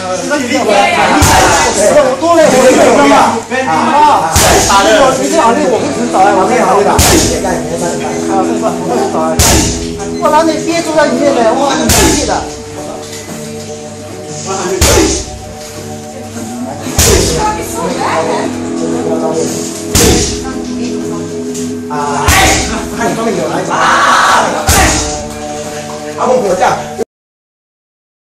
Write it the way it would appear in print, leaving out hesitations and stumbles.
那你厉害，我多累，我累了嘛。啊，你这行业我不知道哎，我这行业的。啊，是吧？我不知道哎。我让你憋住在里面的，我很生气的。